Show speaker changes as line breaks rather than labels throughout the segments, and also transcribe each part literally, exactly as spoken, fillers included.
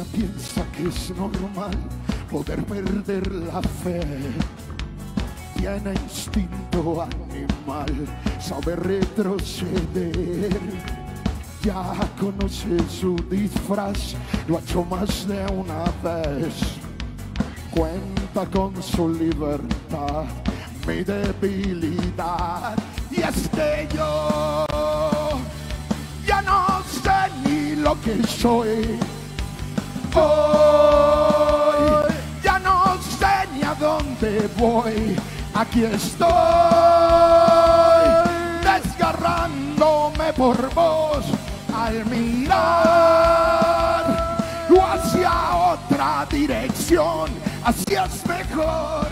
ella piensa que es normal poder perder la fe. Tiene instinto animal, sabe retroceder. Ya conoce su disfraz, lo ha hecho más de una vez. Cuenta con su libertad, mi debilidad. Y es que yo ya no sé ni lo que soy. Hoy ya no sé ni a dónde voy. Aquí estoy desgarrándome por vos al mirar hacia otra dirección. Así es mejor.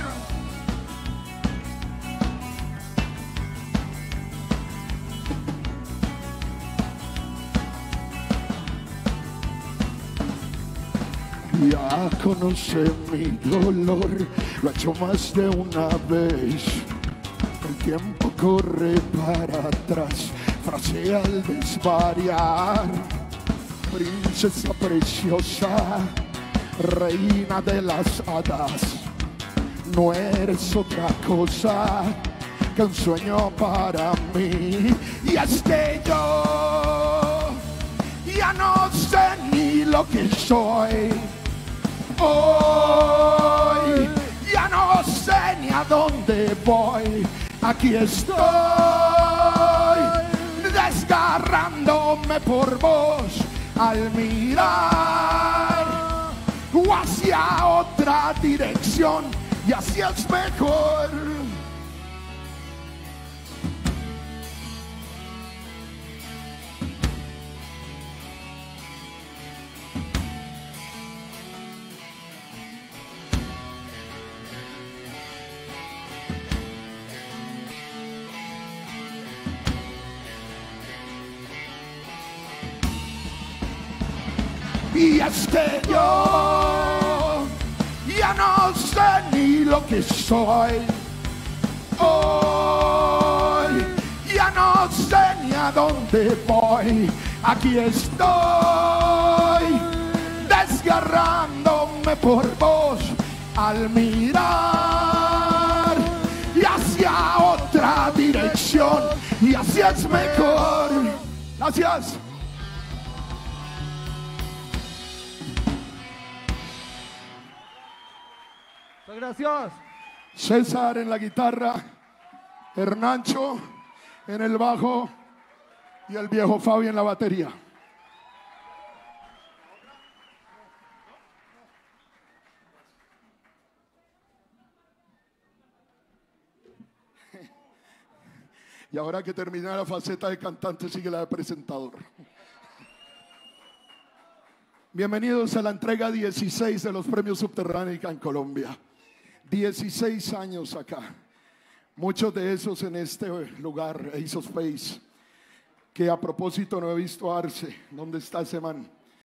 Ya conoce mi dolor, lo ha hecho más de una vez. El tiempo corre para atrás, frase al desvariar. Princesa preciosa, reina de las hadas, no eres otra cosa que un sueño para mí. Y es que yo ya no sé ni lo que soy. Hoy ya no sé ni a dónde voy. Aquí estoy desgarrándome por vos al mirar hacia otra dirección. Y así es mejor. Y es que yo ya no sé ni lo que soy. Hoy ya no sé ni a dónde voy. Aquí estoy desgarrándome por vos al mirar y hacia otra dirección. Y así es mejor. Gracias.
Gracias.
César en la guitarra, Hernancho en el bajo y el viejo Fabi en la batería. Y ahora que terminé la faceta de cantante, sigue la de presentador. Bienvenidos a la entrega dieciséis de los premios Subterránica en Colombia. dieciséis años acá, muchos de esos en este lugar, Ace of Space, que a propósito no he visto a Arce. ¿Dónde está ese man?